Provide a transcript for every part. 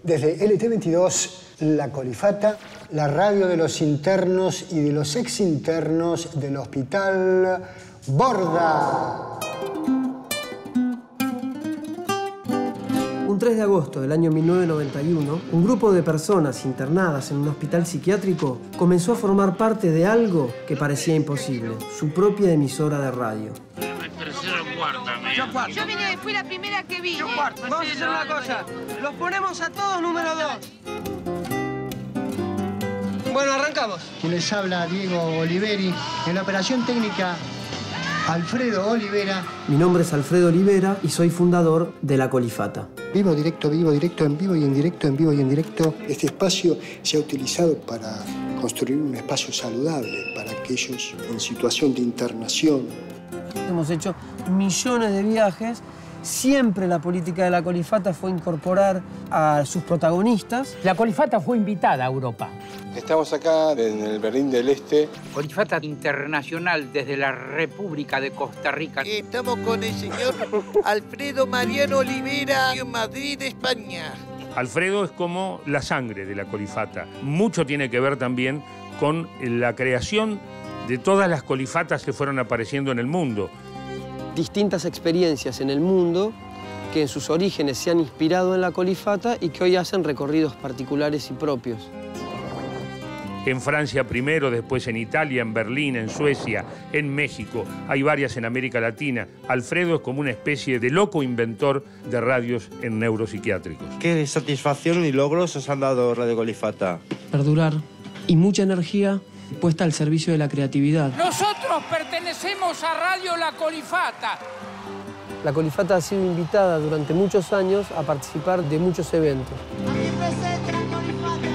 Desde LT22, La Colifata, la radio de los internos y de los exinternos del Hospital Borda. Un 3 de agosto del año 1991, un grupo de personas internadas en un hospital psiquiátrico comenzó a formar parte de algo que parecía imposible, su propia emisora de radio. Yo vine, fui la primera que vi. Vamos a hacer una cosa, los ponemos a todos número 2. Bueno, arrancamos. Quien les habla, Diego Oliveri. En la operación técnica, Alfredo Olivera. Mi nombre es Alfredo Olivera y soy fundador de La Colifata. Vivo, directo, en vivo y en directo, en vivo y en directo. Este espacio se ha utilizado para construir un espacio saludable para aquellos en situación de internación. Hemos hecho millones de viajes. Siempre la política de La Colifata fue incorporar a sus protagonistas. La Colifata fue invitada a Europa. Estamos acá en el Berlín del Este. Colifata internacional desde la República de Costa Rica. Estamos con el señor Alfredo Mariano Olivera en Madrid, España. Alfredo es como la sangre de La Colifata. Mucho tiene que ver también con la creación de todas las colifatas que fueron apareciendo en el mundo. Distintas experiencias en el mundo que en sus orígenes se han inspirado en La Colifata y que hoy hacen recorridos particulares y propios. En Francia primero, después en Italia, en Berlín, en Suecia, en México. Hay varias en América Latina. Alfredo es como una especie de loco inventor de radios en neuropsiquiátricos. ¿Qué satisfacción y logros os han dado Radio Colifata? Perdurar y mucha energía puesta al servicio de la creatividad. Nosotros pertenecemos a Radio La Colifata. La Colifata ha sido invitada durante muchos años a participar de muchos eventos. Aquí presente La Colifata.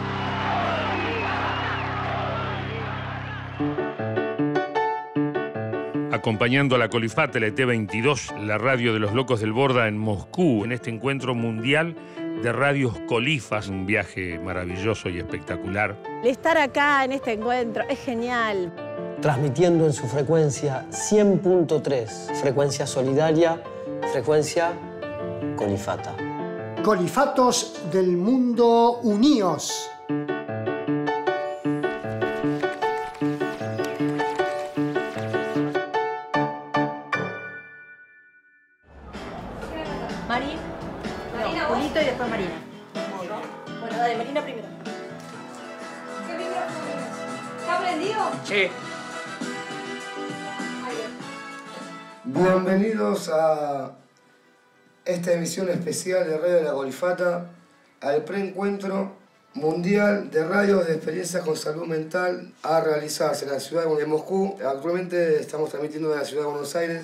Acompañando a La Colifata, LT22, la radio de los locos del Borda en Moscú, en este encuentro mundial de radios colifas, un viaje maravilloso y espectacular. Estar acá en este encuentro es genial. Transmitiendo en su frecuencia 100.3, frecuencia solidaria, frecuencia Colifata. Colifatos del mundo, uníos. Mari, no, Julito y después Marina. Bueno, dale, Marina primero. ¿Está prendido? Sí. Bienvenidos a esta emisión especial de Radio La Colifata, al preencuentro mundial de radios de experiencias con salud mental a realizarse en la ciudad de Moscú. Actualmente estamos transmitiendo de la ciudad de Buenos Aires.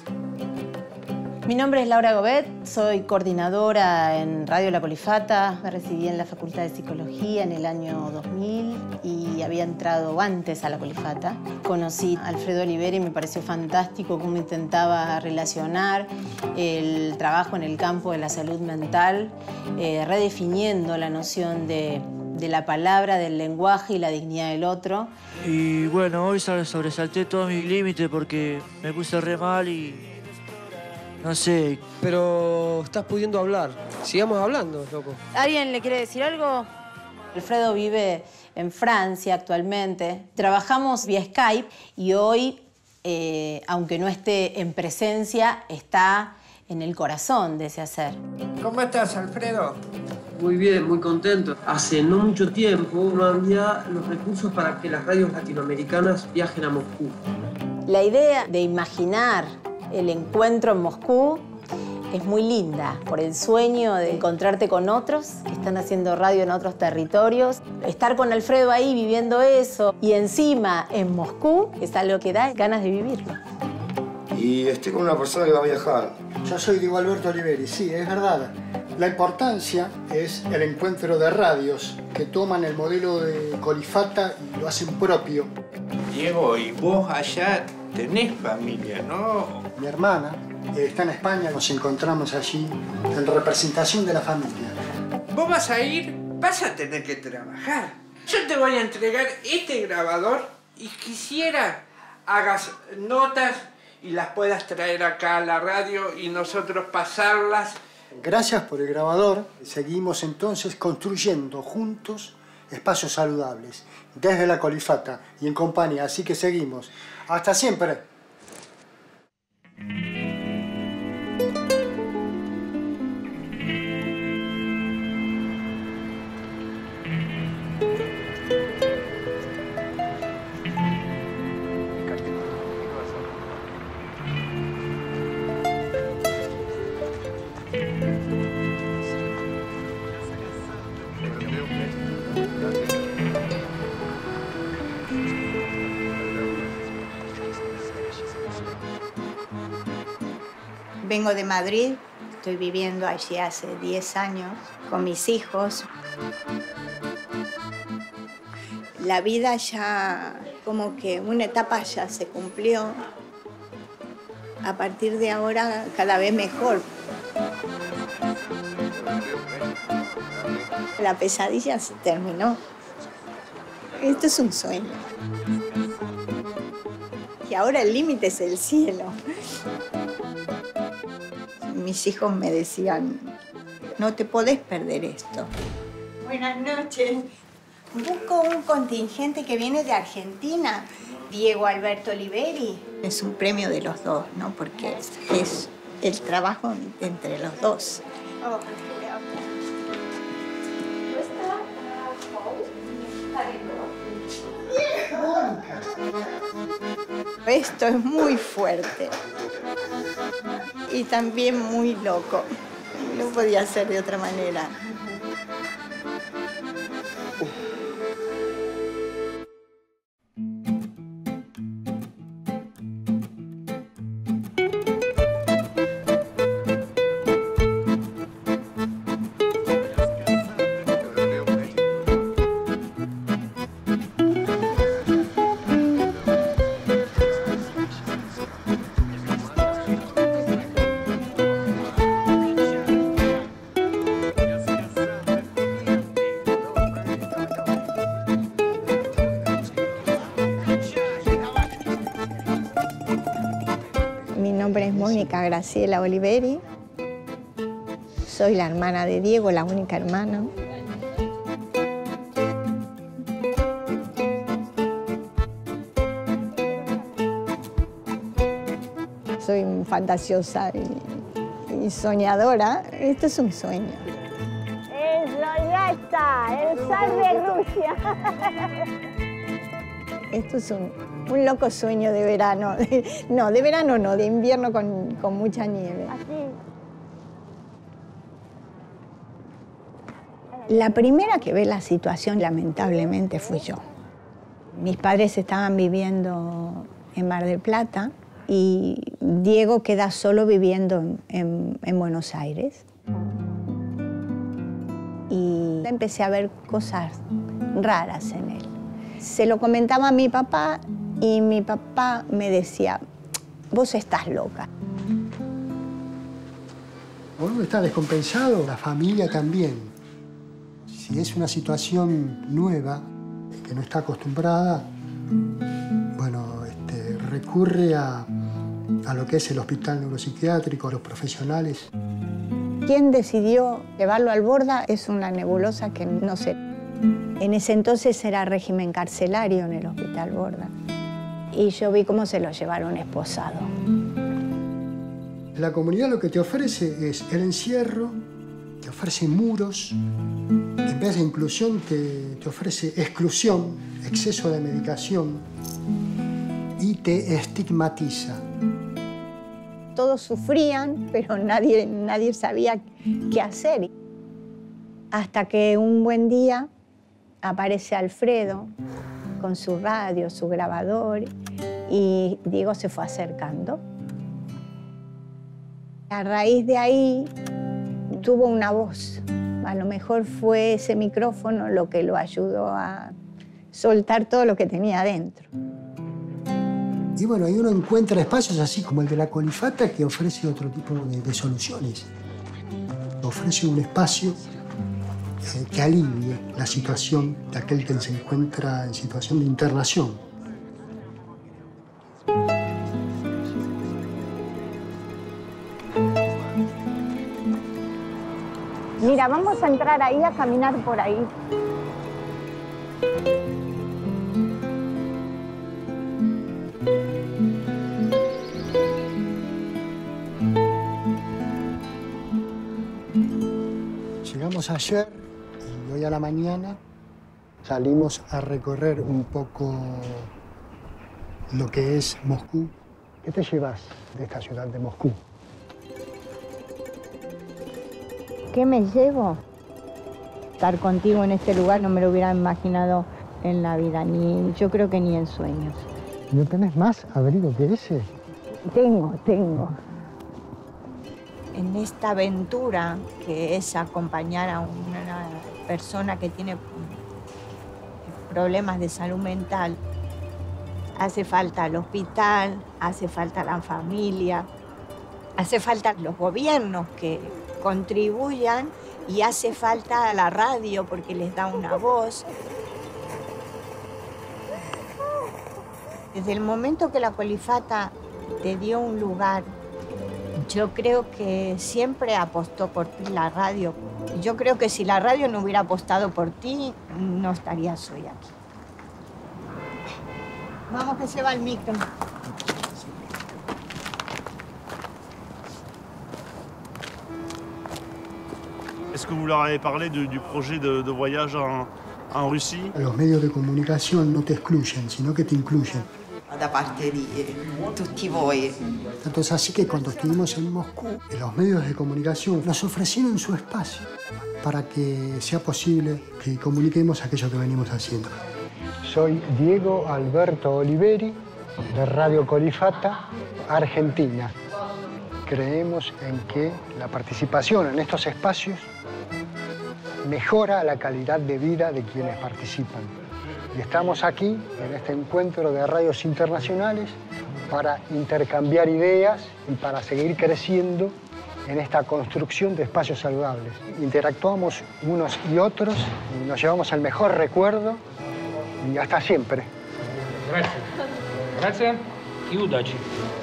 Mi nombre es Laura Gobet, soy coordinadora en Radio La Colifata. Me recibí en la Facultad de Psicología en el año 2000 y había entrado antes a La Colifata. Conocí a Alfredo Olivera y me pareció fantástico cómo intentaba relacionar el trabajo en el campo de la salud mental, redefiniendo la noción de la palabra, del lenguaje y la dignidad del otro. Y bueno, hoy sobresalté todo mi límite porque me puse re mal y... no sé. Pero estás pudiendo hablar. Sigamos hablando, loco. ¿Alguien le quiere decir algo? Alfredo vive en Francia actualmente. Trabajamos vía Skype y hoy, aunque no esté en presencia, está en el corazón de ese hacer. ¿Cómo estás, Alfredo? Muy bien, muy contento. Hace no mucho tiempo no había los recursos para que las radios latinoamericanas viajen a Moscú. La idea de imaginar el encuentro en Moscú es muy linda, por el sueño de encontrarte con otros que están haciendo radio en otros territorios. Estar con Alfredo ahí viviendo eso y encima en Moscú es algo que da ganas de vivirlo. Y estoy con una persona que va a viajar. Yo soy Diego Alberto Oliveri, sí, es verdad. La importancia es el encuentro de radios que toman el modelo de Colifata y lo hacen propio. Diego, y vos allá tenés familia, ¿no? Mi hermana está en España, nos encontramos allí en representación de la familia. Vos vas a ir, vas a tener que trabajar. Yo te voy a entregar este grabador y quisiera hagas notas y las puedas traer acá a la radio y nosotros pasarlas Gracias por el grabador. Seguimos entonces construyendo juntos espacios saludables desde la Colifata y en compañía. Así que seguimos. ¡Hasta siempre! Vengo de Madrid, estoy viviendo allí hace 10 años con mis hijos. La vida ya, como que una etapa ya se cumplió. A partir de ahora, cada vez mejor. La pesadilla se terminó. Esto es un sueño. Y ahora el límite es el cielo. Mis hijos me decían, no te podés perder esto. Buenas noches. Busco un contingente que viene de Argentina, Diego Alberto Oliveri. Es un premio de los dos, ¿no? Porque es el trabajo entre los dos. Esto es muy fuerte y también muy loco. No podía ser de otra manera. Mi nombre es Mónica Graciela Oliveri. Soy la hermana de Diego, la única hermana. Soy fantasiosa y soñadora. Esto es un sueño. Eso, ya está, el zar de Rusia. Esto es un loco sueño de verano. No, de verano no, de invierno con mucha nieve. La primera que ve la situación, lamentablemente, fui yo. Mis padres estaban viviendo en Mar del Plata y Diego queda solo viviendo en Buenos Aires. Y empecé a ver cosas raras en él. Se lo comentaba a mi papá y mi papá me decía, vos estás loca. Uno está descompensado, la familia también. Si es una situación nueva, que no está acostumbrada, bueno, recurre a lo que es el hospital neuropsiquiátrico, a los profesionales. ¿Quién decidió llevarlo al Borda? Es una nebulosa que no sé. En ese entonces era régimen carcelario en el hospital Borda. Y yo vi cómo se lo llevaron esposado. La comunidad lo que te ofrece es el encierro, te ofrece muros, en vez de inclusión te ofrece exclusión, exceso de medicación y te estigmatiza. Todos sufrían, pero nadie sabía qué hacer. Hasta que un buen día aparece Alfredo con su radio, su grabador, y Diego se fue acercando. A raíz de ahí tuvo una voz. A lo mejor fue ese micrófono lo que lo ayudó a soltar todo lo que tenía adentro. Y bueno, ahí uno encuentra espacios así como el de la Colifata que ofrece otro tipo de soluciones. Ofrece un espacio que alivie la situación de aquel que se encuentra en situación de internación. Mira, vamos a entrar ahí, a caminar por ahí. Llegamos ayer y hoy a la mañana salimos a recorrer un poco lo que es Moscú. ¿Qué te llevas de esta ciudad de Moscú? ¿Qué me llevo? Estar contigo en este lugar no me lo hubiera imaginado en la vida, yo creo que ni en sueños. ¿No tenés más abrigo que ese? Tengo. En esta aventura que es acompañar a una persona que tiene problemas de salud mental, hace falta el hospital, hace falta la familia, hace falta los gobiernos que contribuyan y hace falta la radio porque les da una voz. Desde el momento que la Colifata te dio un lugar, yo creo que siempre apostó por ti la radio. Yo creo que si la radio no hubiera apostado por ti, no estarías hoy aquí. Vamos que se va el micro. Est-ce que vous leur avez parlé du projet de voyage en Russie? Los medios de comunicación no te excluyen, sino que te incluyen. Da parte di tutti voi. Tanto es así que cuando estuvimos en Moscú, los medios de comunicación nos ofrecieron su espacio para que sea posible que comuniquemos aquello que venimos haciendo. Soy Diego Alberto Oliveri, de Radio Colifata, Argentina. Creemos en que la participación en estos espacios mejora la calidad de vida de quienes participan. Y estamos aquí, en este encuentro de radios internacionales, para intercambiar ideas y para seguir creciendo en esta construcción de espacios saludables. Interactuamos unos y otros y nos llevamos el mejor recuerdo y hasta siempre. Gracias. Gracias y удачи.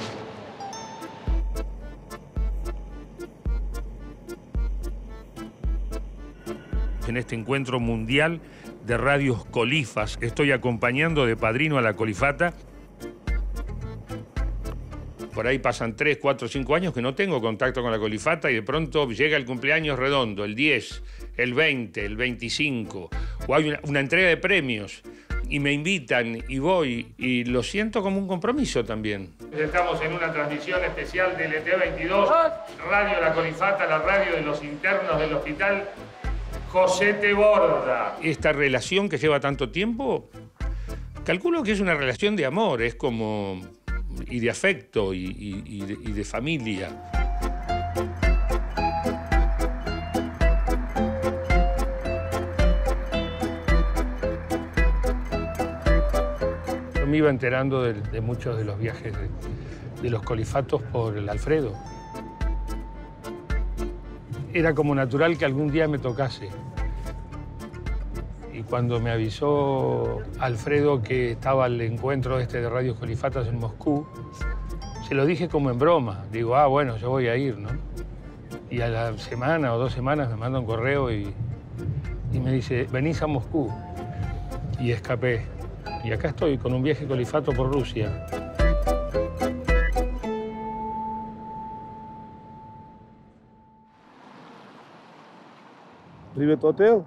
En este encuentro mundial de radios colifas, estoy acompañando de padrino a la Colifata. Por ahí pasan 3, 4, 5 años que no tengo contacto con la Colifata y de pronto llega el cumpleaños redondo, el 10, el 20, el 25, o hay una entrega de premios y me invitan y voy y lo siento como un compromiso también. Estamos en una transmisión especial del ET22, Radio La Colifata, la radio de los internos del hospital José T. Borda. Esta relación que lleva tanto tiempo, calculo que es una relación de amor, es como... y de afecto y de familia. Yo me iba enterando de muchos de los viajes de los colifatos por el Alfredo. Era como natural que algún día me tocase. Y cuando me avisó Alfredo que estaba el encuentro de radios colifatas en Moscú, se lo dije como en broma. Digo, bueno, yo voy a ir, ¿no? Y a la semana o 2 semanas me manda un correo y me dice, venís a Moscú. Y escapé. Y acá estoy con un viaje colifato por Rusia. Привет, hotel.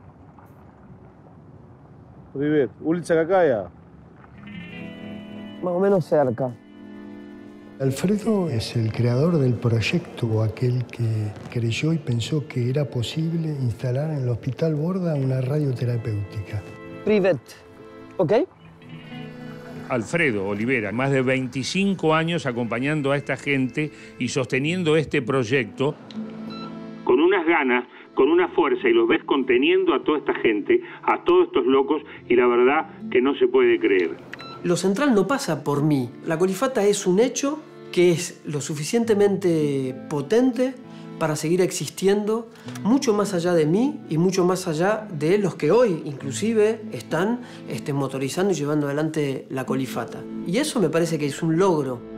Привет. ¿Улица какая? Más o menos cerca. Alfredo es el creador del proyecto, o aquel que creyó y pensó que era posible instalar en el Hospital Borda una radioterapéutica. Privet, ¿ok? Alfredo Olivera, más de 25 años acompañando a esta gente y sosteniendo este proyecto. Con unas ganas, con una fuerza, y los ves conteniendo a toda esta gente, a todos estos locos, y la verdad que no se puede creer. Lo central no pasa por mí. La Colifata es un hecho que es lo suficientemente potente para seguir existiendo mucho más allá de mí y mucho más allá de los que hoy inclusive están motorizando y llevando adelante la Colifata. Y eso me parece que es un logro.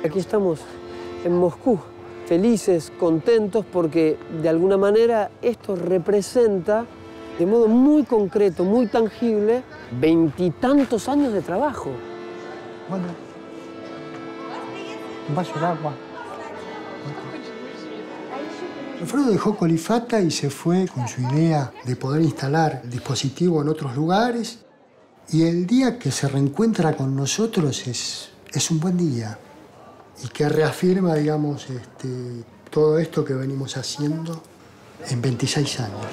Aquí estamos en Moscú, felices, contentos, porque de alguna manera esto representa de modo muy concreto, muy tangible, 20 y tantos años de trabajo. Bueno, un vaso de agua. Alfredo dejó Colifata y se fue con su idea de poder instalar el dispositivo en otros lugares. Y el día que se reencuentra con nosotros es un buen día. Y que reafirma, digamos, todo esto que venimos haciendo en 26 años.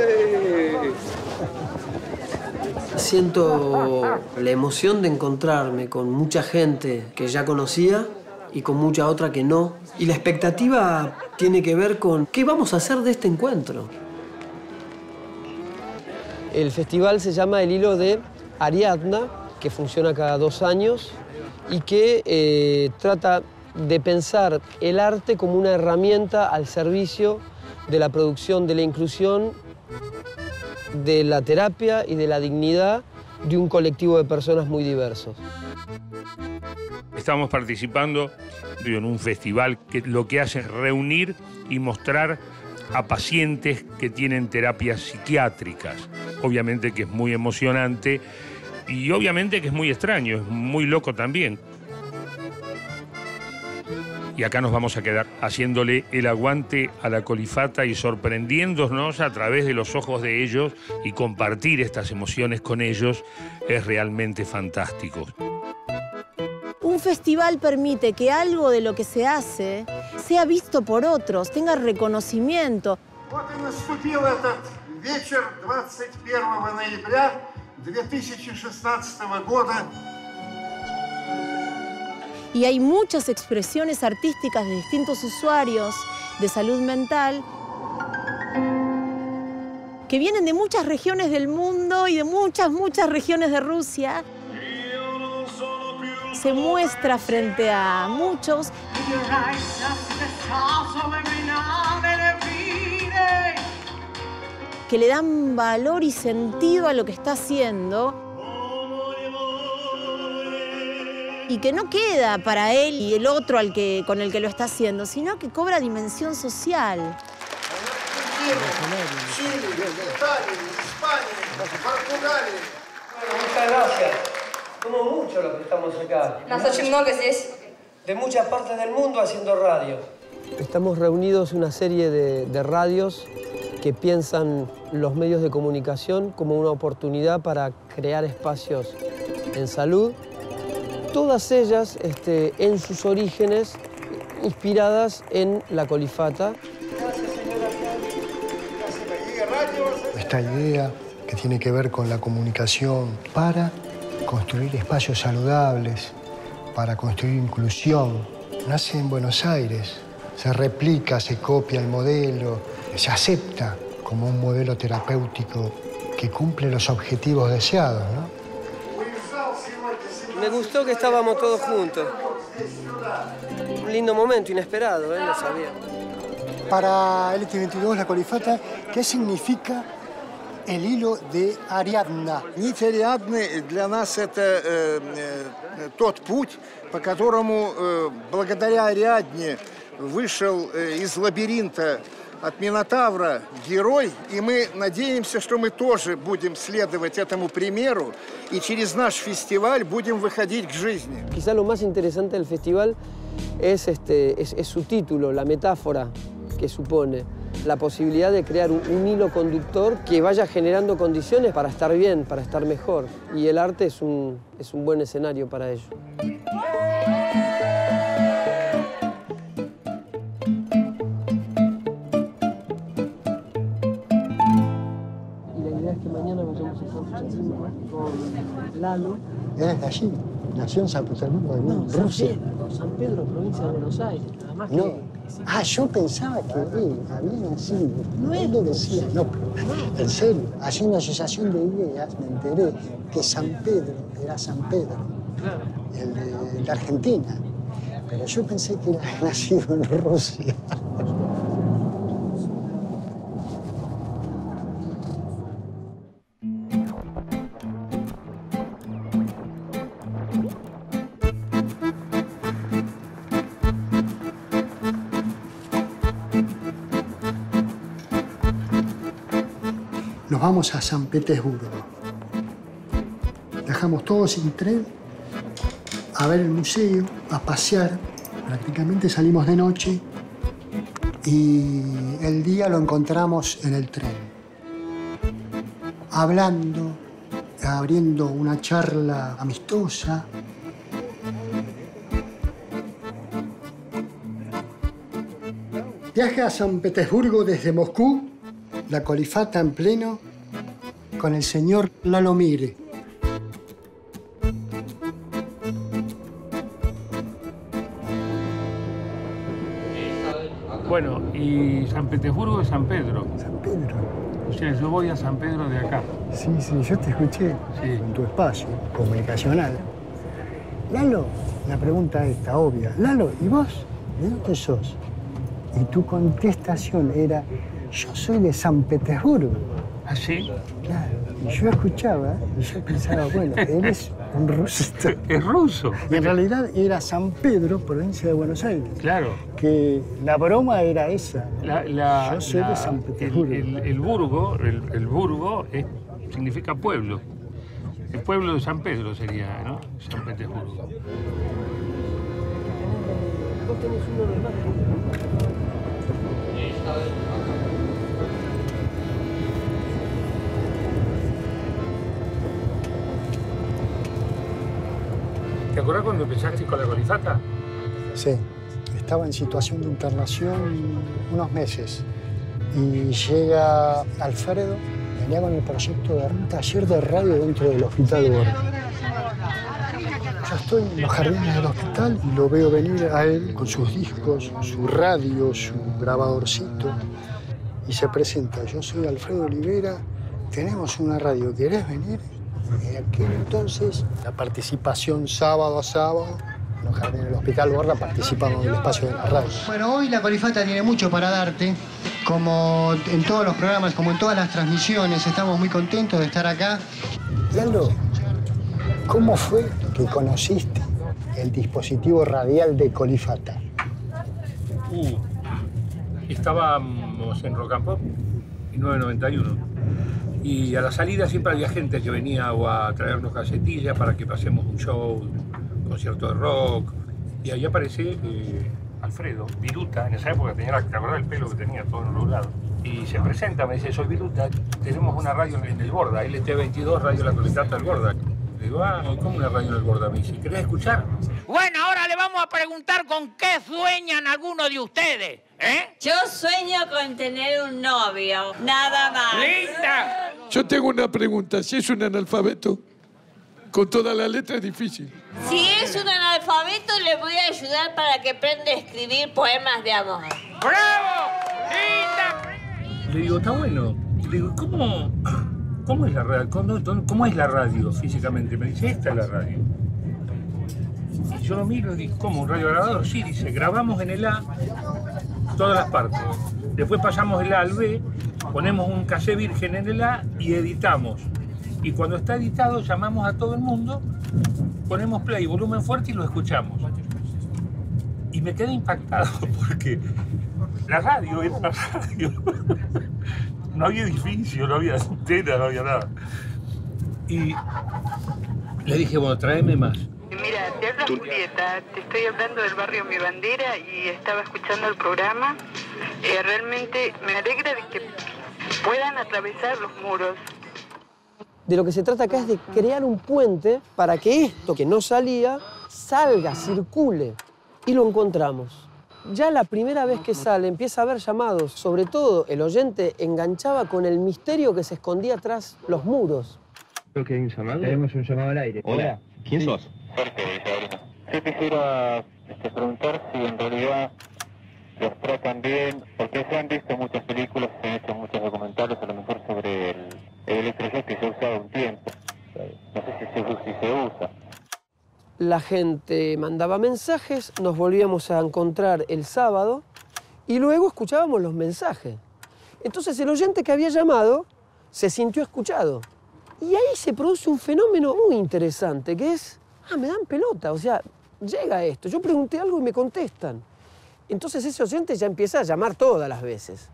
Siento la emoción de encontrarme con mucha gente que ya conocía y con mucha otra que no. Y la expectativa tiene que ver con qué vamos a hacer de este encuentro. El festival se llama El Hilo de Ariadna, que funciona cada 2 años y que trata de pensar el arte como una herramienta al servicio de la producción, de la inclusión, de la terapia y de la dignidad de un colectivo de personas muy diversos. Estamos participando en un festival que lo que hace es reunir y mostrar a pacientes que tienen terapias psiquiátricas. Obviamente que es muy emocionante y obviamente que es muy extraño, es muy loco también. Y acá nos vamos a quedar haciéndole el aguante a la Colifata y sorprendiéndonos a través de los ojos de ellos, y compartir estas emociones con ellos es realmente fantástico. Un festival permite que algo de lo que se hace sea visto por otros, tenga reconocimiento. Вот и наступил этот вечер 21 ноября 2016 года. Y hay muchas expresiones artísticas de distintos usuarios de salud mental que vienen de muchas regiones del mundo y de muchas regiones de Rusia. Se muestra frente a muchos que le dan valor y sentido a lo que está haciendo y que no queda para él y el otro con el que lo está haciendo, sino que cobra dimensión social. Chile, Italia, España, Portugal. Muchas gracias. Somos muchos los que estamos acá. Нас очень много здесь. De muchas partes del mundo haciendo radio. Estamos reunidos una serie de radios que piensan los medios de comunicación como una oportunidad para crear espacios en salud. Todas ellas, en sus orígenes, inspiradas en la Colifata. Esta idea que tiene que ver con la comunicación para construir espacios saludables, para construir inclusión, nace en Buenos Aires. Se replica, se copia el modelo, se acepta como un modelo terapéutico que cumple los objetivos deseados, ¿no? Me gustó que estábamos todos juntos. Un lindo momento, inesperado, no sabía. Para el LT22, la Colifata, ¿qué significa el hilo de Ariadna? Нить Ариадны для нас это тот путь, по которому благодаря Ариадне вышел из лабиринта от Минотавра герой, и мы надеемся, что мы тоже будем следовать этому примеру и через наш фестиваль будем выходить к жизни. Quizá lo más interesante del festival es su título, la metáfora que supone, la posibilidad de crear un hilo conductor que vaya generando condiciones para estar bien, para estar mejor. Y el arte es un buen escenario para ello. Lalo. ¿Eres de allí? ¿Nació en San Petersburgo, Rusia? San Pedro, provincia de Buenos Aires, nada más No. que... Yo pensaba que él había nacido. No, él lo decía. No, en serio. Hay una asociación de ideas, me enteré que San Pedro era San Pedro, el de Argentina. Pero yo pensé que era nacido en Rusia. vamos a San Petersburgo. Viajamos todos en tren a ver el museo, a pasear. Prácticamente salimos de noche y el día lo encontramos en el tren. Hablando, abriendo una charla amistosa. Viaje a San Petersburgo desde Moscú, la Colifata en pleno, con el señor Lalo Migre. Bueno, y San Petersburgo es San Pedro. San Pedro. O sea, yo voy a San Pedro de acá. Sí, yo te escuché en tu espacio comunicacional. Lalo, la pregunta esta, obvia. Lalo, ¿y vos? ¿De dónde sos? Y tu contestación era, yo soy de San Petersburgo. ¿Ah, sí? Claro. Y yo escuchaba y yo pensaba, bueno, eres un rusito. Es ruso. Y en realidad era San Pedro, provincia de Buenos Aires. Claro. Que la broma era esa. Yo soy de San Petersburgo. El burgo significa pueblo. El pueblo de San Pedro sería, ¿no? San Petersburgo. Vos tenés uno de más. ¿Te acuerdas cuando empezaste con la Colifata? Sí, estaba en situación de internación unos meses y llega Alfredo, venía con el proyecto de un taller de radio dentro del hospital Gorda. Yo estoy en los jardines del hospital y lo veo venir a él con sus discos, su radio, su grabadorcito y se presenta. Yo soy Alfredo Olivera, tenemos una radio, ¿querés venir? En aquel entonces, la participación sábado a sábado, en los jardines del Hospital Borda participamos del espacio de la radio. Bueno, hoy la Colifata tiene mucho para darte, como en todos los programas, como en todas las transmisiones. Estamos muy contentos de estar acá. Lalo, ¿cómo fue que conociste el dispositivo radial de Colifata? Estábamos en Rock and Pop, en 991. Y a la salida siempre había gente que venía o a traernos casetillas para que pasemos un show, un concierto de rock. Y ahí aparece Alfredo, Viruta, en esa época tenía, ¿te acordás del pelo que tenía todo enrolado? Y se presenta, me dice, soy Viruta, tenemos una radio en el Borda, LT22, Radio La Colifata del Borda. Le digo, ¿cómo una radio en el Borda? Me dice, ¿querés escuchar? Bueno, ahora le vamos a preguntar con qué sueñan algunos de ustedes, ¿eh? Yo sueño con tener un novio, nada más. ¡Linda! Yo tengo una pregunta. Si es un analfabeto, con toda la letra es difícil. Si es un analfabeto, le voy a ayudar para que aprenda a escribir poemas de amor. ¡Bravo! ¡Linda! Le digo, está bueno. Le digo, ¿cómo es la radio? ¿Cómo es la radio físicamente? Me dice, esta es la radio. Y yo lo miro y digo, ¿cómo? ¿Un radiograbador? Sí, dice, grabamos en el A todas las partes. Después pasamos el A al B, ponemos un cassette virgen en el A y editamos. Y cuando está editado, llamamos a todo el mundo, ponemos play, volumen fuerte y lo escuchamos. Y me quedé impactado porque la radio era una radio. No había edificio, no había antena, no había nada. Y le dije, bueno, tráeme más. Mira, te habla Julieta, te estoy hablando del barrio Mi Bandera y estaba escuchando el programa. Realmente me alegra de que puedan atravesar los muros. De lo que se trata acá es de crear un puente para que esto que no salía, salga, circule. Y lo encontramos. Ya la primera vez que sale empieza a haber llamados. Sobre todo, el oyente enganchaba con el misterio que se escondía tras los muros. Creo que hay un llamado. Tenemos un llamado al aire. Hola. ¿Quién sos? Yo quisiera preguntar si en realidad los tratan bien, porque se han visto muchas películas, se han hecho muchos documentales, a lo mejor sobre el electroshock que se ha usado un tiempo. No sé si se usa. La gente mandaba mensajes, nos volvíamos a encontrar el sábado y luego escuchábamos los mensajes. Entonces el oyente que había llamado se sintió escuchado. Y ahí se produce un fenómeno muy interesante, que es, me dan pelota, o sea, llega esto. Yo pregunté algo y me contestan. Entonces ese oyente ya empieza a llamar todas las veces.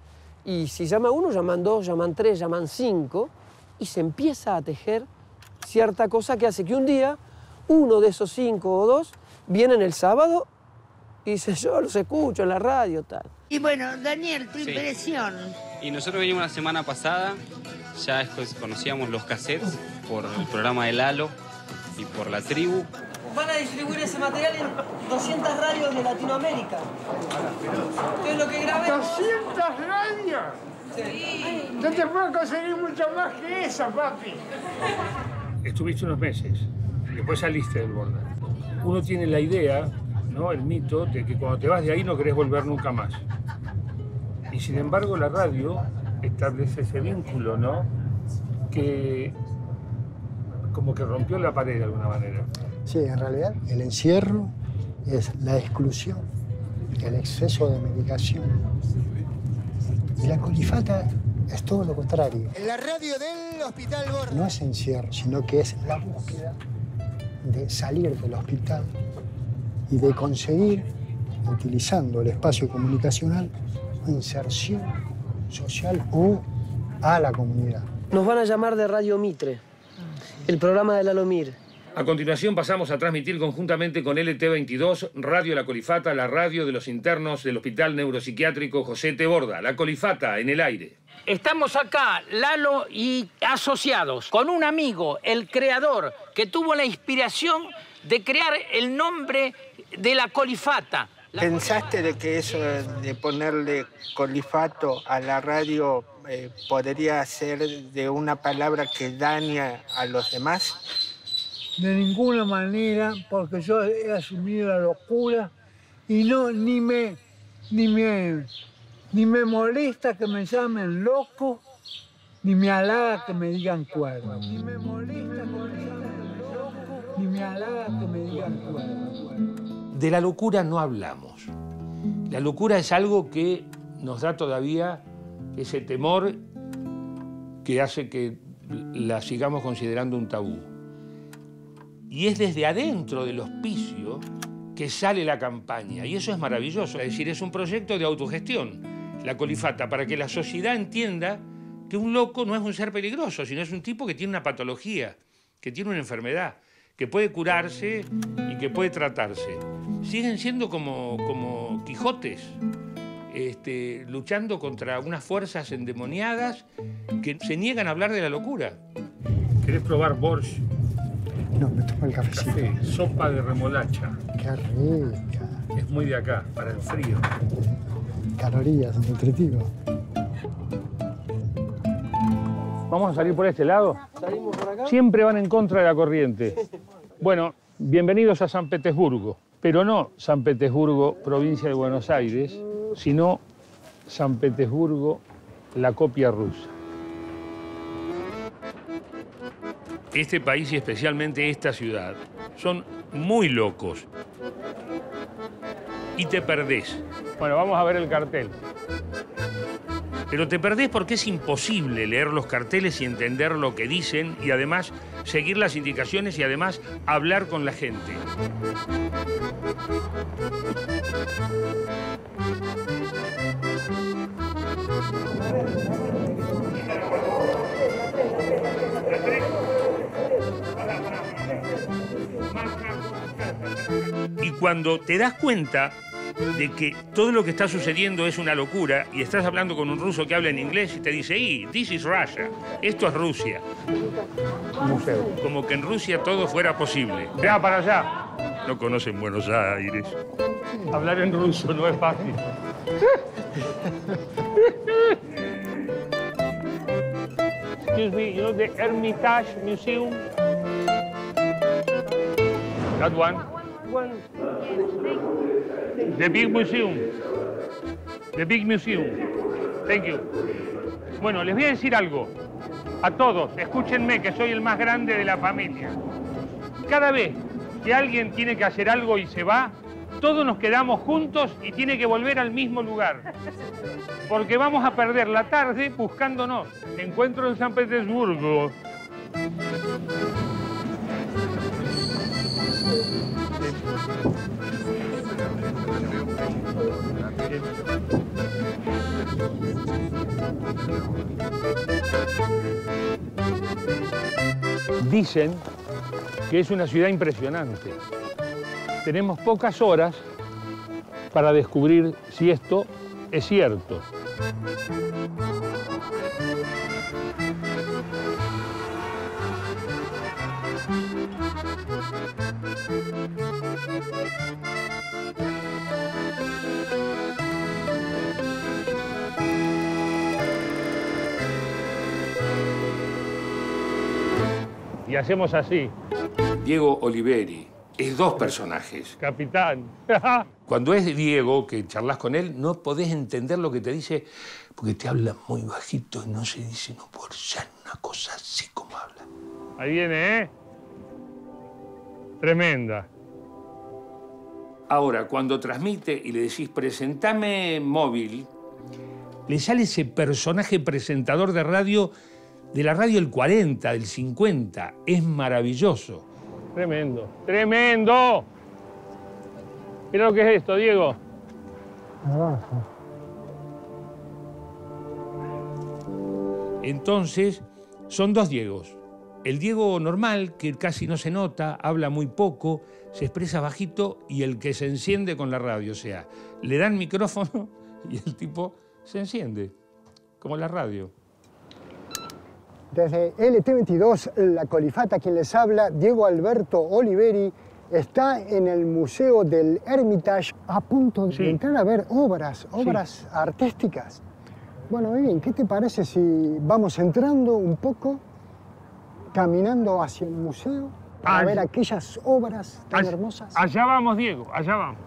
Y si llama uno, llaman dos, llaman tres, llaman cinco, y se empieza a tejer cierta cosa que hace que un día uno de esos 5 o 2 vienen el sábado y dice, yo los escucho en la radio, tal. Y bueno, Daniel, tu impresión. Y nosotros venimos la semana pasada, ya conocíamos los cassettes por el programa de Lalo y por La Tribu. Van a distribuir ese material en 200 radios de Latinoamérica. ¿Qué es lo que grabé? ¡200 radios! Sí. No te puedo conseguir mucho más que eso, papi. Estuviste unos meses, después saliste del Borda. Uno tiene la idea, ¿no? El mito de que cuando te vas de ahí no querés volver nunca más. Y sin embargo la radio establece ese vínculo, ¿no? Que como que rompió la pared de alguna manera. Sí, en realidad el encierro es la exclusión, el exceso de medicación. Y la colifata es todo lo contrario. En la radio del Hospital Borda. No es encierro, sino que es la búsqueda de salir del hospital y de conseguir, utilizando el espacio comunicacional, inserción social o a la comunidad. Nos van a llamar de Radio Mitre, el programa de Lalo Mir. A continuación pasamos a transmitir conjuntamente con LT22, Radio La Colifata, la radio de los internos del Hospital Neuropsiquiátrico José T. Borda. La Colifata en el aire. Estamos acá, Lalo y asociados, con un amigo, el creador, que tuvo la inspiración de crear el nombre de La Colifata. ¿Pensaste de que eso de ponerle colifato a la radio podría ser de una palabra que daña a los demás? De ninguna manera, porque yo he asumido la locura y no ni me molesta que me llamen loco, ni me halaga que me digan cuerdo. Ni me molesta que me llamen loco, ni me halaga que me digan cuerdo. De la locura no hablamos. La locura es algo que nos da todavía ese temor que hace que la sigamos considerando un tabú. Y es desde adentro del hospicio que sale la campaña. Y eso es maravilloso. Es decir, es un proyecto de autogestión, La Colifata, para que la sociedad entienda que un loco no es un ser peligroso, sino es un tipo que tiene una patología, que tiene una enfermedad, que puede curarse y que puede tratarse. Siguen siendo como Quijotes, luchando contra unas fuerzas endemoniadas que se niegan a hablar de la locura. ¿Querés probar borscht? No, me tomo el cafecito. Café, sopa de remolacha. Qué rica. Es muy de acá, para el frío. Calorías, nutritivo. ¿Vamos a salir por este lado? ¿Salimos por acá? Siempre van en contra de la corriente. Bueno, bienvenidos a San Petersburgo, pero no San Petersburgo, provincia de Buenos Aires, sino San Petersburgo, la copia rusa. Este país y especialmente esta ciudad son muy locos y te perdés. Bueno, vamos a ver el cartel. Pero te perdés porque es imposible leer los carteles y entender lo que dicen y además seguir las indicaciones y además hablar con la gente. Y cuando te das cuenta de que todo lo que está sucediendo es una locura y estás hablando con un ruso que habla en inglés y te dice, this is Russia, esto es Rusia. Como que en Rusia todo fuera posible. Vea para allá. No conocen Buenos Aires. Hablar en ruso no es fácil. Excuse me, you know the Hermitage Museum? That one? The Big Museum. The Big Museum. Thank you. Bueno, les voy a decir algo. A todos, escúchenme, que soy el más grande de la familia. Cada vez que alguien tiene que hacer algo y se va, todos nos quedamos juntos y tiene que volver al mismo lugar. Porque vamos a perder la tarde buscándonos. Encuentro en San Petersburgo. Dicen que es una ciudad impresionante. Tenemos pocas horas para descubrir si esto es cierto. Y hacemos así. Diego Oliveri es dos personajes. Capitán. Cuando es Diego, que charlas con él, no podés entender lo que te dice porque te habla muy bajito y no se dice, no puede ser una cosa así como habla. Ahí viene, ¿eh? Tremenda. Ahora, cuando transmite y le decís, presentame móvil, le sale ese personaje presentador de radio, de la radio del 40, del 50. Es maravilloso. Tremendo, tremendo. Mira lo que es esto, Diego. Abajo. Entonces, son dos Diegos. El Diego normal, que casi no se nota, habla muy poco, se expresa bajito, y el que se enciende con la radio. O sea, le dan micrófono y el tipo se enciende, como la radio. Desde LT22, La Colifata, quien les habla, Diego Alberto Oliveri, está en el Museo del Hermitage a punto de entrar a ver obras artísticas. Bueno, bien, ¿qué te parece si vamos entrando un poco, caminando hacia el museo, para ver aquellas obras tan hermosas? Allá vamos, Diego, allá vamos.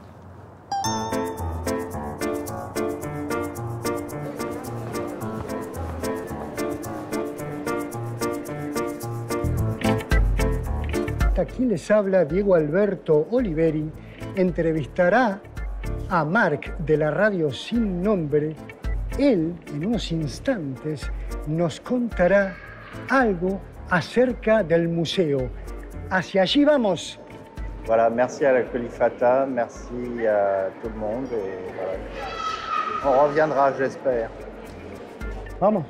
Aquí les habla Diego Alberto Oliveri, entrevistará a Marc de la radio Sin Nombre. Él, en unos instantes, nos contará algo acerca del museo. Hacia allí vamos. Voilà, merci à la Colifata, merci à tout le monde et voilà. On reviendra, j'espère. Vamos.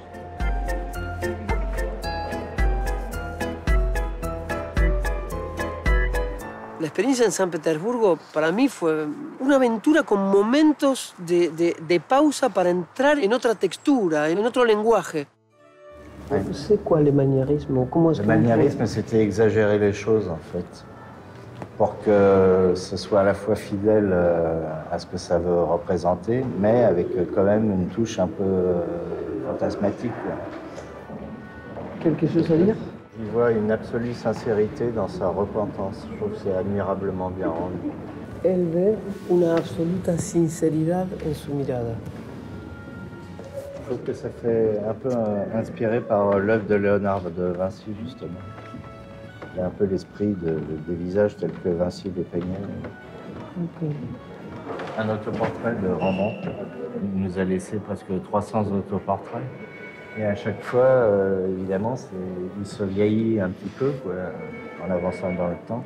La experiencia en San Petersburgo para mí fue una aventura con momentos de pausa para entrar en otra textura, en otro lenguaje. C'est quoi le maniérisme? Le maniérisme, c'était exagérer les choses, en fait, pour que ce soit à la fois fidèle à ce que ça veut représenter, mais avec quand même une touche un peu fantasmatique. Quelque chose à dire? J'y vois une absolue sincérité dans sa repentance. Je trouve que c'est admirablement bien rendu. Él ve una absoluta sinceridad en su mirada. Je trouve que ça fait un peu inspiré par l'œuvre de Léonard de Vinci, justement. Il y a un peu l'esprit des visages tels que Vinci les peignait. Okay. Un autoportrait de Rembrandt. Il nous a laissé presque 300 autoportraits. Et à chaque fois, évidemment, il se vieillit un petit peu, quoi, en avançant dans le temps.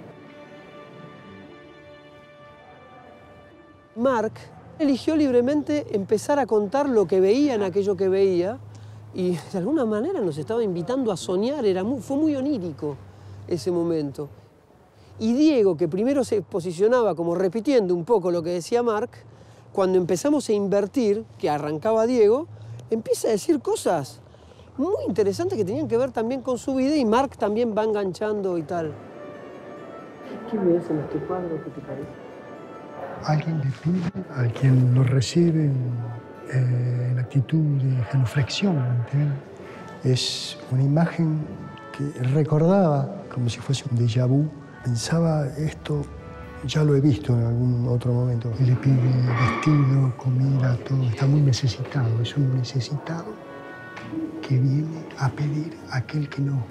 Marc eligió libremente empezar a contar lo que veía en aquello que veía y de alguna manera nos estaba invitando a soñar, fue muy onírico ese momento. Y Diego, que primero se posicionaba como repitiendo un poco lo que decía Marc, cuando empezamos a invertir, que arrancaba Diego, empieza a decir cosas muy interesantes que tenían que ver también con su vida y Marc también va enganchando y tal. ¿Qué ves en este cuadro? ¿Qué te parece? Alguien le pide a quien lo recibe en actitud de genuflexión. Es una imagen que recordaba como si fuese un déjà vu. Pensaba, esto ya lo he visto en algún otro momento. Y le pide vestido, comida, todo. Está muy necesitado. Es un necesitado que viene a pedir a aquel que no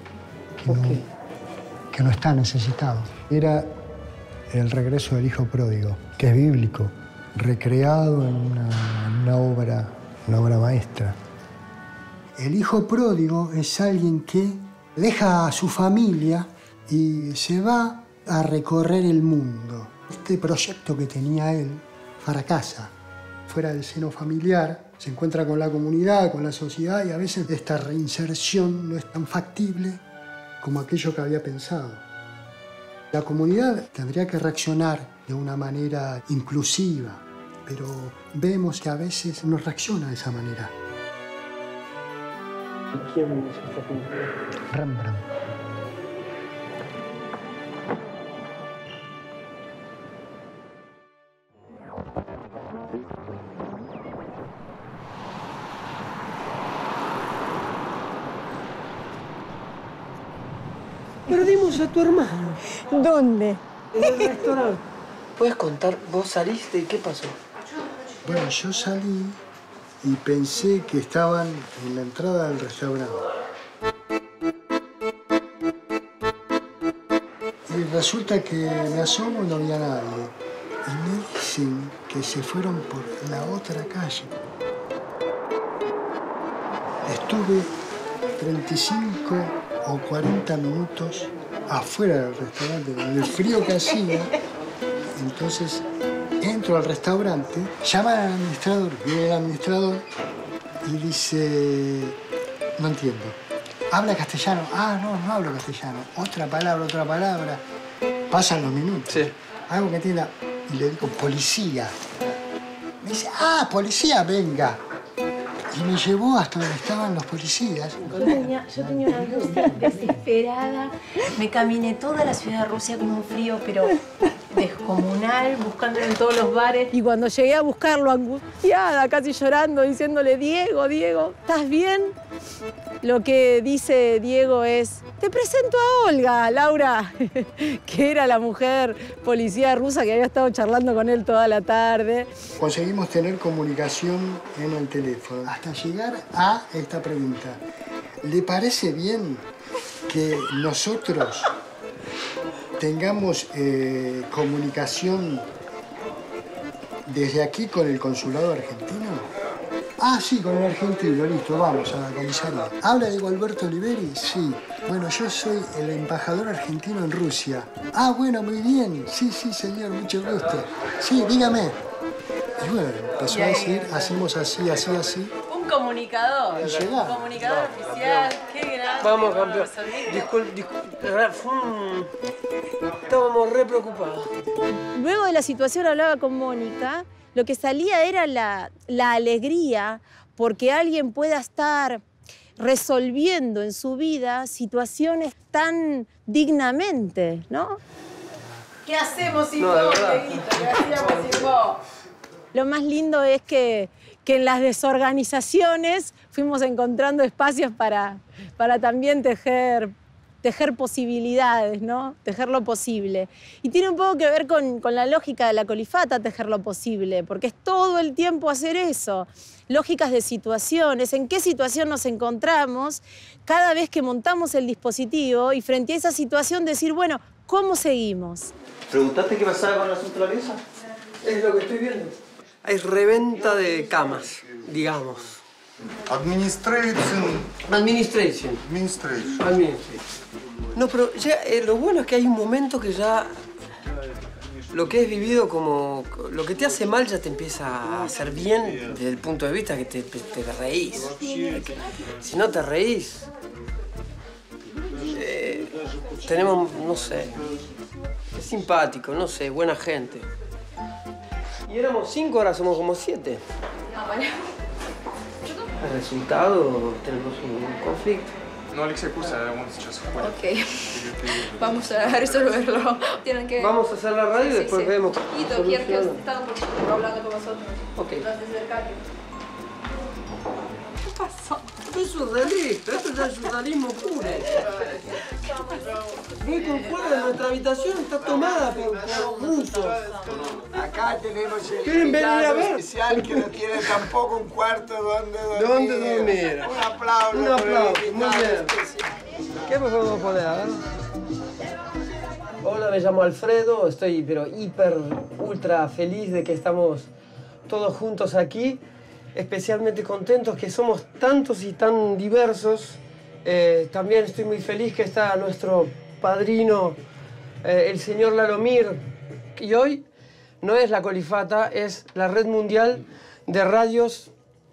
está necesitado. Era el regreso del hijo pródigo, que es bíblico, recreado en una obra maestra. El hijo pródigo es alguien que deja a su familia y se va a recorrer el mundo. Este proyecto que tenía él fracasa. Fuera del seno familiar, Se encuentra con la comunidad, con la sociedad, y a veces esta reinserción no es tan factible como aquello que había pensado. La comunidad tendría que reaccionar de una manera inclusiva, pero vemos que a veces no reacciona de esa manera. ¿Quién es esta pintura? Rembrandt. Perdimos a tu hermano. ¿Dónde? En el restaurante. ¿Puedes contar? ¿Vos saliste y qué pasó? Bueno, yo salí y pensé que estaban en la entrada del restaurante. Y resulta que me asomo y no había nadie. Y me dicen que se fueron por la otra calle. Estuve 35 o 40 minutos afuera del restaurante, con el frío que hacía. Entonces entro al restaurante, llaman al administrador, viene el administrador y dice, no entiendo. ¿Habla castellano? Ah, no hablo castellano. Otra palabra. Pasan los minutos. Sí. Algo que entienda. Y le digo, policía. Me dice, ah, policía, venga. Y me llevó hasta donde estaban los policías. Yo tenía una angustia desesperada. Me caminé toda la ciudad de Rusia con un frío, pero descomunal, buscándolo en todos los bares. Y cuando llegué a buscarlo, angustiada, casi llorando, diciéndole, Diego, ¿estás bien? Lo que dice Diego es, te presento a Olga, Laura, que era la mujer policía rusa que había estado charlando con él toda la tarde. Conseguimos tener comunicación en el teléfono hasta llegar a esta pregunta. ¿Le parece bien que nosotros tengamos comunicación desde aquí con el consulado argentino? Ah, sí, con el argentino, listo, vamos a la comisaría. ¿Habla Diego Alberto Oliveri? Sí. Bueno, yo soy el embajador argentino en Rusia. Ah, bueno, muy bien. Sí, señor, mucho gusto. Sí, dígame. Y bueno, empezó a decir, hacemos así. Un comunicador. Y llegaba. Un comunicador oficial. Qué grande. Vamos, campeón. Disculpe. Estábamos re preocupados. Luego de la situación hablaba con Mónica. Lo que salía era la alegría porque alguien pueda estar resolviendo en su vida situaciones tan dignamente, ¿no? ¿Qué hacemos sin vos, Dieguito? ¿Qué hacíamos sin vos? Lo más lindo es que en las desorganizaciones fuimos encontrando espacios para también tejer posibilidades, ¿no? Tejer lo posible. Y tiene un poco que ver con la lógica de la colifata, tejer lo posible, porque es todo el tiempo hacer eso. Lógicas de situaciones, en qué situación nos encontramos, cada vez que montamos el dispositivo y frente a esa situación decir, bueno, ¿cómo seguimos? ¿Preguntaste qué pasaba con el asunto de la pieza? Es lo que estoy viendo. Hay reventa de camas, digamos. Administration. No, pero ya, lo bueno es que hay un momento que ya lo que es vivido como... Lo que te hace mal ya te empieza a hacer bien desde el punto de vista que te reís. Si no te reís, tenemos, no sé, es simpático, no sé, buena gente. Y éramos 5, ahora somos como 7. El resultado, tenemos un conflicto. No, Alexia, cursa, сейчас ходит. Ok. Vamos a resolverlo. Tienen que... Vamos a hacer la radio y después vemos. Y quiero que están hablando con vosotros. Ok. Desde el cambio. ¿Qué pasó? Es surrealista, esto ya es surrealismo puro. Voy con fuera de nuestra habitación, está tomada por rusos. Acá tenemos el ¿Quieren venir a ver? especial que no tiene tampoco un cuarto donde dormir. ¿Dónde dormir? Un aplauso. Un aplauso, muy bien. ¿Qué me podemos poner? A ver. Hola, me llamo Alfredo, estoy pero hiper, ultra feliz de que estamos todos juntos aquí. Especialmente contentos que somos tantos y tan diversos. También estoy muy feliz que está nuestro padrino, el señor Lalomir. Y hoy no es la Colifata, es la Red Mundial de Radios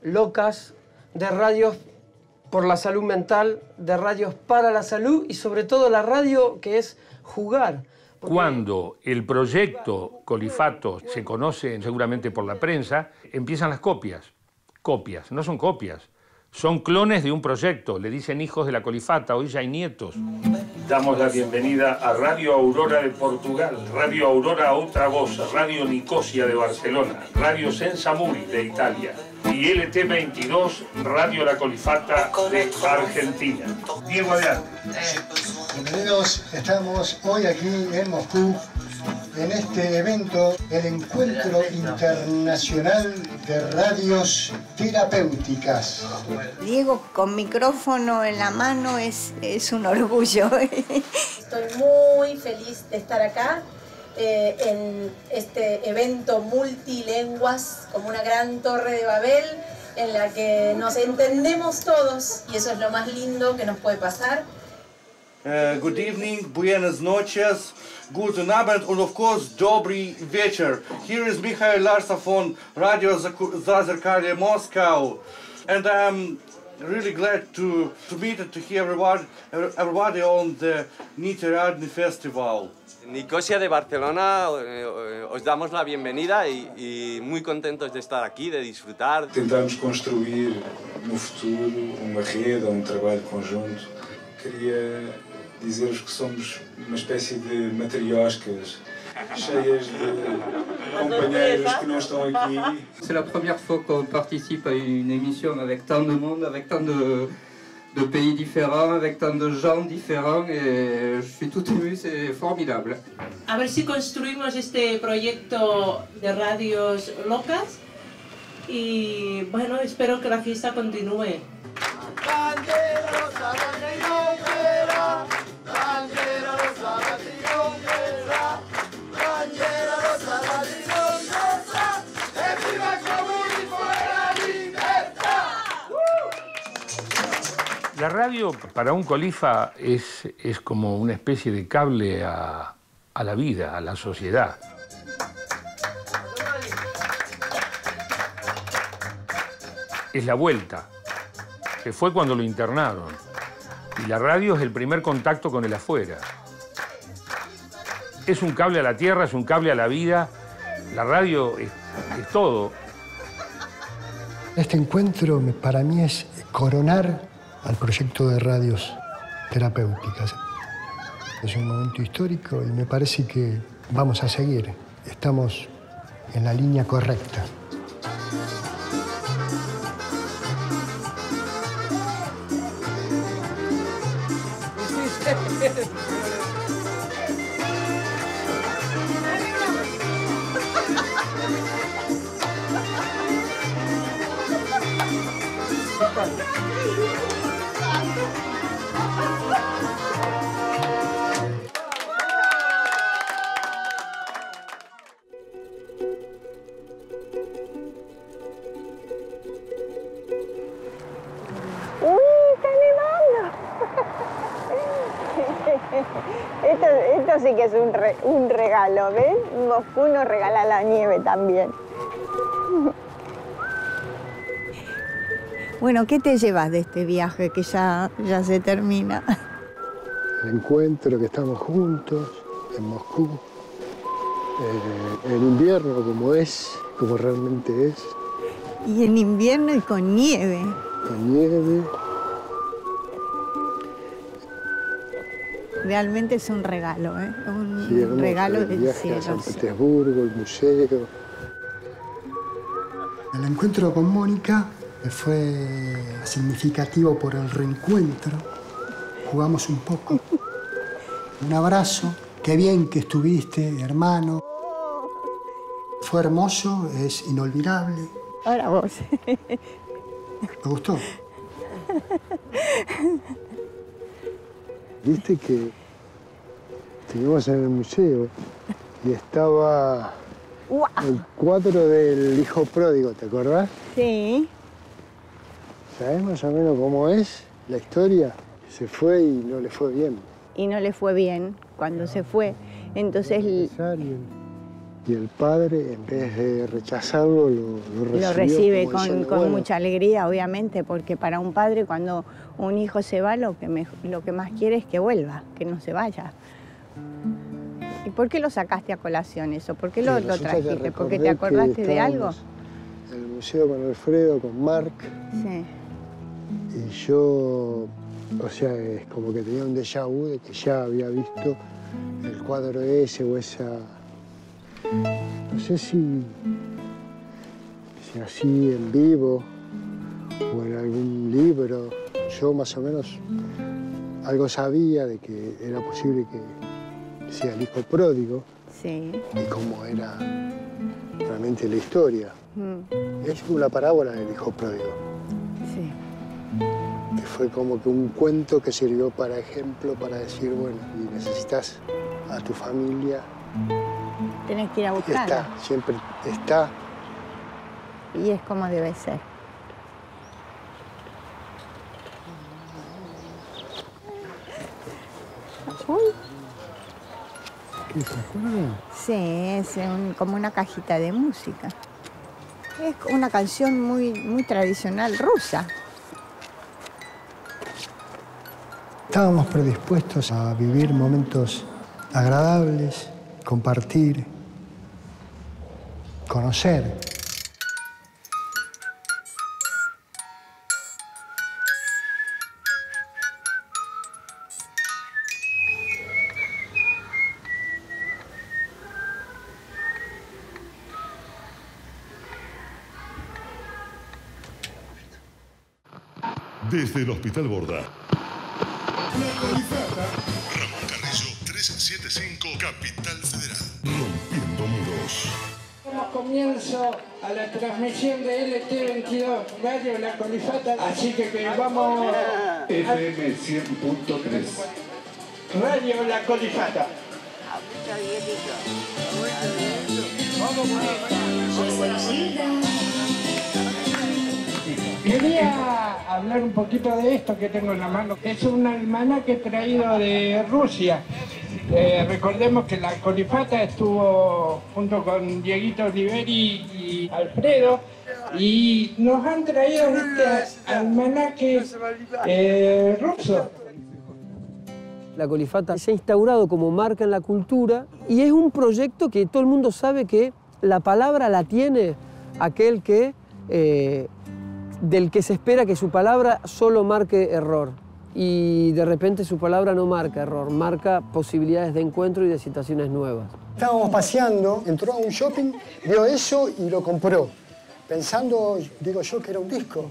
locas, de radios por la salud mental, de radios para la salud y sobre todo la radio que es jugar. Cuando el proyecto Colifato se conoce seguramente por la prensa, empiezan las copias. Copias, no son copias, son clones de un proyecto. Le dicen hijos de la Colifata, hoy ya hay nietos. Damos la bienvenida a Radio Aurora de Portugal, Radio Aurora Otra Voz, Radio Nicosia de Barcelona, Radio Sensamuri de Italia y LT22, Radio La Colifata de Argentina. Diego, adelante. Bienvenidos, estamos hoy aquí en Moscú en este evento, el Encuentro Internacional de Radios Terapéuticas. Diego con micrófono en la mano es un orgullo. Estoy muy feliz de estar acá en este evento multilenguas, como una gran torre de Babel, en la que nos entendemos todos y eso es lo más lindo que nos puede pasar. Good evening, buenas noches, guten Abend und of course, добрый вечер. Here is Mikhail Larsa von Radio Zazerkarye Moscow. And I'm really glad to meet and to hear everybody on the Niteradny Festival. Nicosia de Barcelona, os damos la bienvenida y muy contentos de estar aquí, de disfrutar. Tentamos construir no futuro uma rede, um trabalho conjunto. Queria dizer-vos que somos uma espécie de matrioscas cheias de companheiros que não estão aqui. C'est la première fois qu'on participe à une émission avec tant de monde, avec tant de pays différents, avec tant de gens différents et je suis tout ému, c'est formidable. A ver si construimos este proyecto de radios locas y bueno, espero que la fiesta continúe. La radio para un colifa es como una especie de cable a la vida, a la sociedad. Es la vuelta, que fue cuando lo internaron. Y la radio es el primer contacto con el afuera. Es un cable a la tierra, es un cable a la vida. La radio es todo. Este encuentro para mí es coronar al proyecto de radios terapéuticas. Es un momento histórico y me parece que vamos a seguir. Estamos en la línea correcta. Esto sí que es un regalo, ¿ves? Moscú nos regala la nieve también. Bueno, ¿qué te llevas de este viaje que ya se termina? El encuentro, que estamos juntos en Moscú, en invierno como realmente es. Y en invierno y con nieve. Con nieve. Realmente es un regalo, ¿eh? Sí, regalo del viaje cielo. a San Petersburgo, el museo. El encuentro con Mónica fue significativo por el reencuentro. Jugamos un poco. Un abrazo. Qué bien que estuviste, hermano. Fue hermoso, es inolvidable. Ahora vos. ¿Te gustó? Viste que estuvimos en el museo y estaba el cuadro del hijo pródigo, ¿te acordás? Sí. ¿Sabés más o menos cómo es la historia? Se fue y no le fue bien. Y no le fue bien cuando se fue. Entonces Y el padre, en vez de rechazarlo, lo recibe con mucha alegría, obviamente, porque para un padre cuando un hijo se va, lo que más quiere es que vuelva, que no se vaya. ¿Y por qué lo sacaste a colación eso? ¿Por qué lo trajiste? ¿Porque te acordaste de algo? En el museo con Alfredo, con Marc. Sí. Y yo, o sea, es como que tenía un déjà vu de que ya había visto el cuadro ese o esa... No sé si así en vivo o en algún libro. Yo más o menos algo sabía de que era posible que sea el hijo pródigo. Sí. Y cómo era realmente la historia. Es una parábola del hijo pródigo. Sí. Que fue como que un cuento que sirvió para ejemplo, para decir, bueno, y necesitas a tu familia. Tenés que ir a buscarla. Está, siempre está. Y es como debe ser. Uy. ¿Qué se acuerdan? Sí, es como una cajita de música. Es una canción muy tradicional rusa. Estábamos predispuestos a vivir momentos agradables, compartir, conocer. Desde el Hospital Borda. Ramón Carrillo, 375, Capital Federal. Rompiendo muros. Damos comienzo a la transmisión de LT22, Radio La Colifata, así que vamos... FM 100.3. Radio La Colifata. Quería hablar un poquito de esto que tengo en la mano. Es un almanaque traído de Rusia. Recordemos que la Colifata estuvo junto con Dieguito Oliveri y Alfredo y nos han traído este almanaque ruso. La Colifata se ha instaurado como marca en la cultura y es un proyecto que todo el mundo sabe que la palabra la tiene aquel que, del que se espera que su palabra solo marque error. Y de repente su palabra no marca error, marca posibilidades de encuentro y de situaciones nuevas. Estábamos paseando, entró a un shopping, vio eso y lo compró, pensando, digo yo, que era un disco.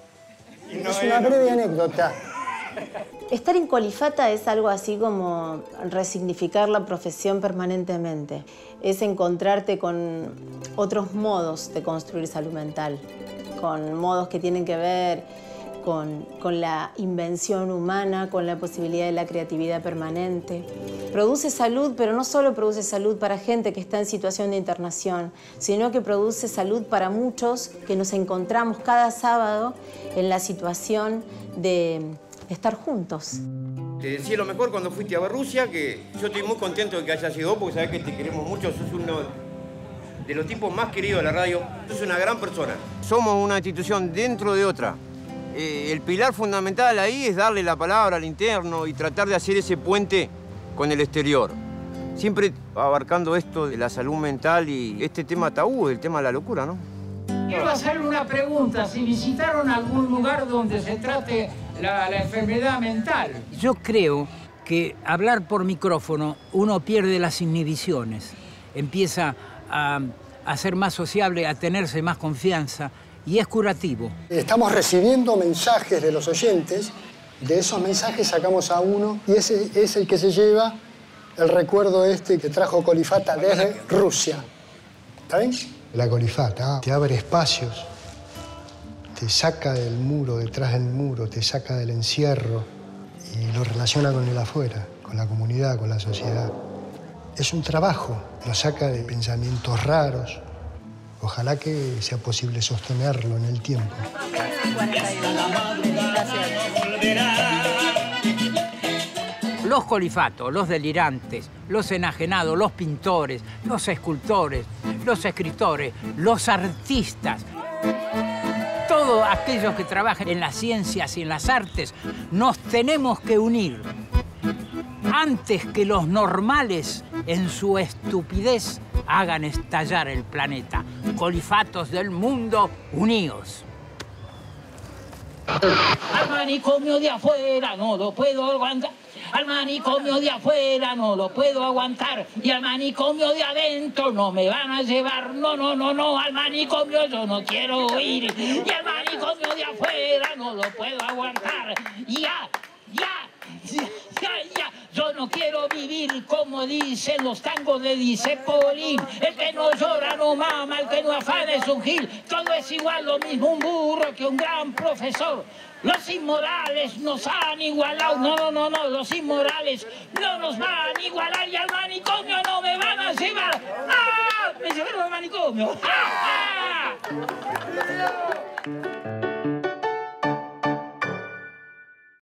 Es una breve anécdota. Estar en Colifata es algo así como resignificar la profesión permanentemente. Es encontrarte con otros modos de construir salud mental, con modos que tienen que ver con la invención humana, con la posibilidad de la creatividad permanente. Produce salud, pero no solo produce salud para gente que está en situación de internación, sino que produce salud para muchos que nos encontramos cada sábado en la situación de estar juntos. Te decía lo mejor cuando fuiste a Rusia, que yo estoy muy contento de que hayas llegado porque sabes que te queremos mucho, sos uno de los tipos más queridos de la radio, sos una gran persona. Somos una institución dentro de otra. El pilar fundamental ahí es darle la palabra al interno y tratar de hacer ese puente con el exterior. Siempre abarcando esto de la salud mental y este tema tabú, el tema de la locura, ¿no? Quiero hacerle una pregunta, si visitaron algún lugar donde se trate la enfermedad mental. Yo creo que hablar por micrófono uno pierde las inhibiciones, empieza a ser más sociable, a tenerse más confianza y es curativo. Estamos recibiendo mensajes de los oyentes, de esos mensajes sacamos a uno y ese es el que se lleva el recuerdo este que trajo Colifata desde Rusia. ¿Está bien? La Colifata te abre espacios, te saca del muro, detrás del muro, te saca del encierro y lo relaciona con el afuera, con la comunidad, con la sociedad. Es un trabajo, lo saca de pensamientos raros. Ojalá que sea posible sostenerlo en el tiempo. Los colifatos, los delirantes, los enajenados, los pintores, los escultores, los escritores, los artistas, todos aquellos que trabajan en las ciencias y en las artes, nos tenemos que unir antes que los normales, en su estupidez, hagan estallar el planeta. Colifatos del mundo, unidos. Al manicomio de afuera no lo puedo aguantar. Al manicomio de afuera no lo puedo aguantar. Y al manicomio de adentro no me van a llevar. No, no, no, no. Al manicomio yo no quiero ir. Y al manicomio de afuera no lo puedo aguantar. Ya. Yo no quiero vivir como dicen los tangos de Discepolín. El que no llora no mama, el que no afana es un gil. Todo es igual, lo mismo un burro que un gran profesor. Los inmorales nos han igualado. No, no, no, no, los inmorales no nos van a igualar. Y al manicomio no me van a llevar. ¡Ah! Me llevaron al manicomio. ¡Ah!